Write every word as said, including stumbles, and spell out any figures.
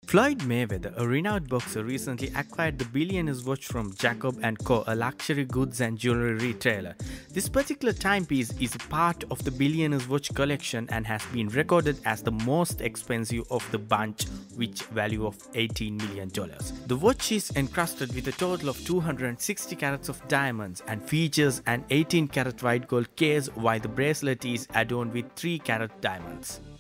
Floyd Mayweather, a renowned boxer, recently acquired the Billionaire's watch from Jacob and Co, a luxury goods and jewelry retailer. This particular timepiece is a part of the Billionaire's watch collection and has been recorded as the most expensive of the bunch, with value of eighteen million dollars. The watch is encrusted with a total of two hundred sixty carats of diamonds and features an eighteen carat white gold case, while the bracelet is adorned with three carat diamonds.